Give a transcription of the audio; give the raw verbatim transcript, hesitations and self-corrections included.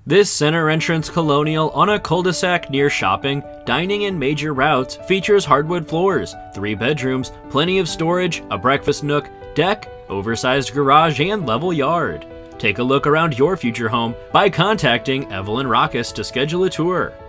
This center entrance Colonial on a cul-de-sac near shopping, dining, and major routes features hardwood floors, three bedrooms, plenty of storage, a breakfast nook, deck, oversized garage, and level yard. Take a look around your future home by contacting Evelyn Rockas to schedule a tour.